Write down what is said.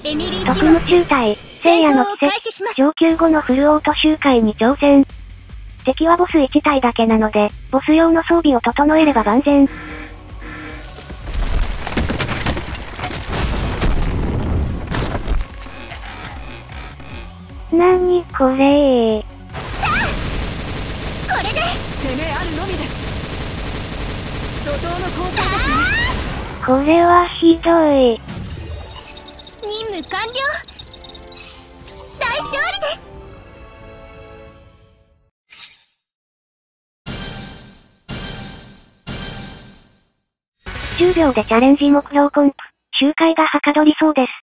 特務中隊、聖夜の季節、上級後のフルオート周回に挑戦。敵はボス1体だけなので、ボス用の装備を整えれば万全。なにこれー。 これで攻めあるのみです。怒涛の攻勢ですね。 これはひどい。 任務完了。大勝利です。 10秒でチャレンジ目標コンプ、周回がはかどりそうです。